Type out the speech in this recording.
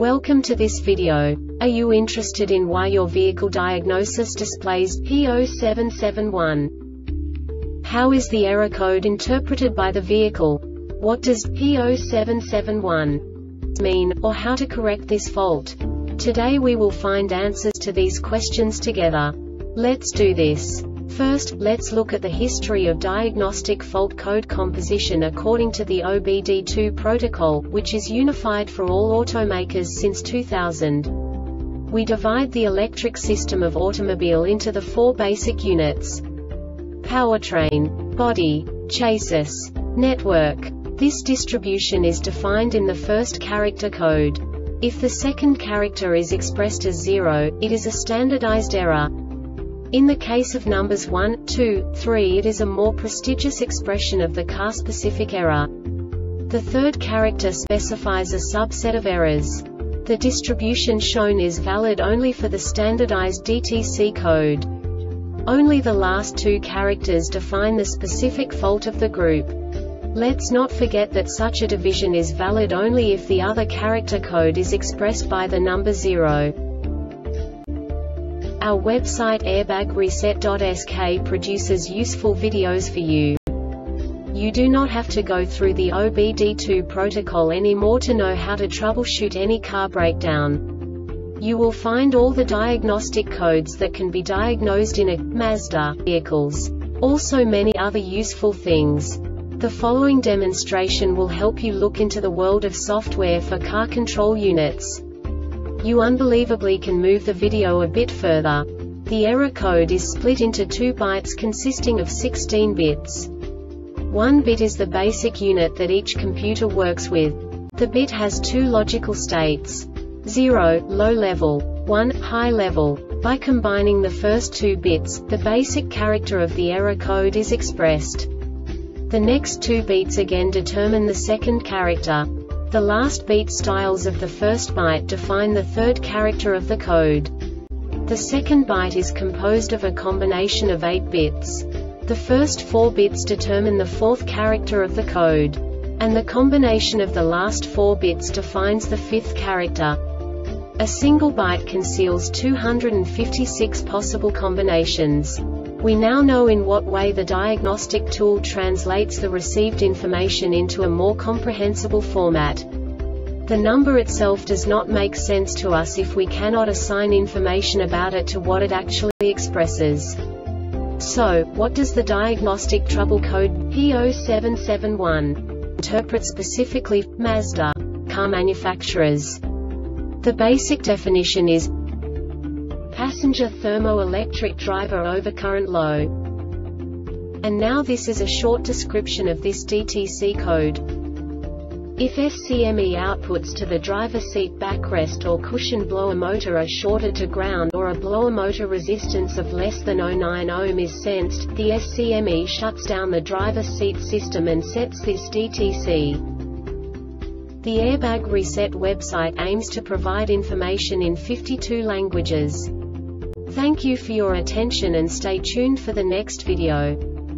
Welcome to this video. Are you interested in why your vehicle diagnosis displays P0771? How is the error code interpreted by the vehicle? What does P0771 mean, or how to correct this fault? Today we will find answers to these questions together. Let's do this. First, let's look at the history of diagnostic fault code composition according to the OBD2 protocol, which is unified for all automakers since 2000. We divide the electric system of automobile into the four basic units: powertrain, body, chassis, network. This distribution is defined in the first character code. If the second character is expressed as 0, it is a standardized error. In the case of numbers 1, 2, 3, it is a more prestigious expression of the car-specific error. The third character specifies a subset of errors. The distribution shown is valid only for the standardized DTC code. Only the last two characters define the specific fault of the group. Let's not forget that such a division is valid only if the other character code is expressed by the number 0. Our website airbagreset.sk produces useful videos for you. You do not have to go through the OBD2 protocol anymore to know how to troubleshoot any car breakdown. You will find all the diagnostic codes that can be diagnosed in a Mazda vehicles. Also many other useful things. The following demonstration will help you look into the world of software for car control units. You unbelievably can move the video a bit further. The error code is split into 2 bytes consisting of 16 bits. 1 bit is the basic unit that each computer works with. The bit has 2 logical states: 0, low level, 1, high level. By combining the first 2 bits, the basic character of the error code is expressed. The next 2 beats again determine the second character. The last beat styles of the first byte define the third character of the code. The second byte is composed of a combination of 8 bits. The first 4 bits determine the fourth character of the code. And the combination of the last 4 bits defines the fifth character. A single byte conceals 256 possible combinations. We now know in what way the diagnostic tool translates the received information into a more comprehensible format. The number itself does not make sense to us if we cannot assign information about it to what it actually expresses. So, what does the diagnostic trouble code P0771 interpret specifically for Mazda car manufacturers? The basic definition is passenger thermoelectric driver overcurrent low. And now this is a short description of this DTC code. If FCME outputs to the driver seat backrest or cushion blower motor are shorted to ground or a blower motor resistance of less than 0.9 ohm is sensed, the FCME shuts down the driver seat system and sets this DTC. The Airbag Reset website aims to provide information in 52 languages. Thank you for your attention and stay tuned for the next video.